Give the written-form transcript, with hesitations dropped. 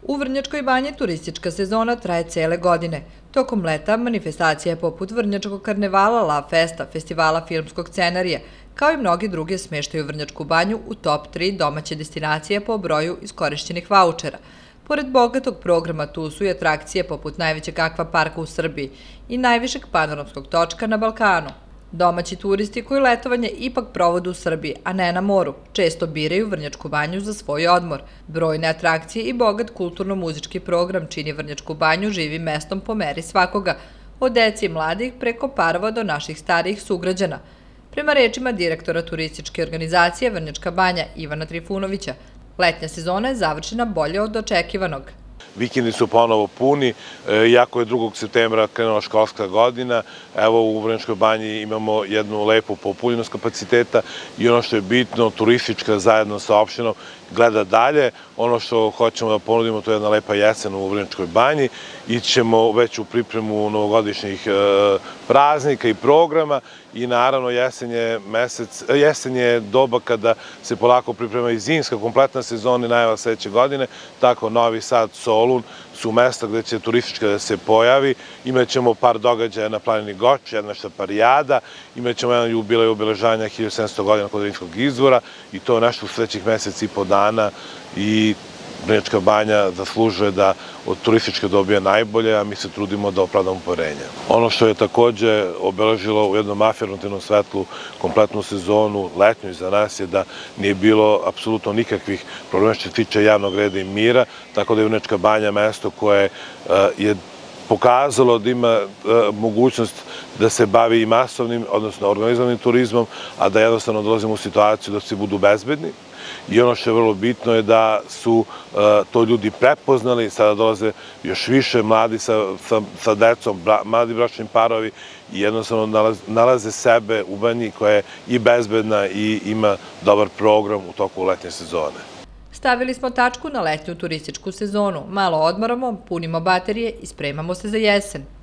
U Vrnjačkoj banji turistička sezona traje cele godine. Tokom leta manifestacije poput Vrnjačkog karnevala, La Festa, festivala filmskog scenarija, kao i mnogi druge smeštaju Vrnjačku banju u top 3 domaće destinacije po broju iskorišćenih vaučera. Pored bogatog programa tu su i atrakcije poput najvećeg akvaparka u Srbiji i najvišeg panoramskog točka na Balkanu. Domaći turisti koji letovanje ipak provode u Srbiji, a ne na moru, često biraju Vrnjačku banju za svoj odmor. Brojne atrakcije i bogat kulturno-muzički program čini Vrnjačku banju živim mestom po meri svakoga, od deci i mladih preko parova do naših starijih sugrađana. Prema rečima direktora turističke organizacije Vrnjačka banja Ivana Trifunovića, letnja sezona je završena bolje od očekivanog. Vikendi su ponovo puni, iako je 2. septembra krenula školska godina. Evo u Vrnjačkoj banji imamo jednu lepu popunjenost kapaciteta i ono što je bitno, turistička zajedno sa opštinom gleda dalje. Ono što hoćemo da ponudimo, to je jedna lepa jesen u Vrnjačkoj banji. Ićemo već u pripremu novogodišnjih praznika i programa i naravno jesen je doba kada se polako priprema i zimska kompletna sezona i najava sledeće godine, tako Novi Sad, Solun su mesta gde će turistička da se pojavi. Imaćemo par događaja na planini Goč, jedna štaparijada, imaćemo jedan jubilej obeležavanja 1700 godina kod Drinskog izvora i to nešto u sledećih mesec i po dana i Vrnjačka banja zaslužuje da od turističke dobije najbolje, a mi se trudimo da opravdamo poverenje. Ono što je takođe obeležilo u jednom afirmativnom svetlu kompletnu sezonu, letnju iza nas, je da nije bilo apsolutno nikakvih problema što se tiče javnog reda i mira, tako da je Vrnjačka banja mesto koje je pokazalo da ima mogućnost da se bavi i masovnim, odnosno organizovanim turizmom, a da jednostavno dolazimo u situaciju da svi budu bezbedni. I ono što je vrlo bitno je da su to ljudi prepoznali, sada dolaze još više mladi sa decom, mladi bračni parovi i jednostavno nalaze sebe u banji koja je i bezbedna i ima dobar program u toku letnje sezone. Stavili smo tačku na letnju turističku sezonu, malo odmaramo, punimo baterije i spremamo se za jesen.